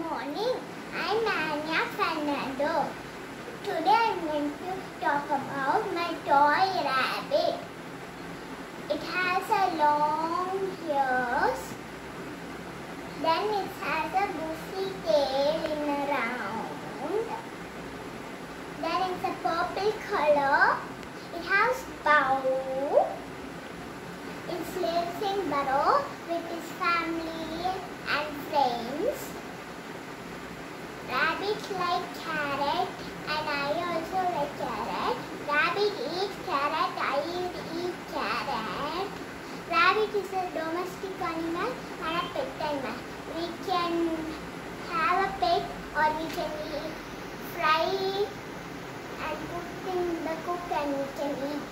morning. I'm Anya Fernando. Today I'm going to talk about my toy rabbit. It has a long ears. Then it has a goofy tail in a round. Then it's a purple color. It has bow. It lives in burrow with his family and friends. Rabbit like carrot and I also like carrot. Rabbit eats carrot, I eat carrot. Rabbit is a domestic animal and a pet animal. We can have a pet or we can fry it and put in the cook and we can eat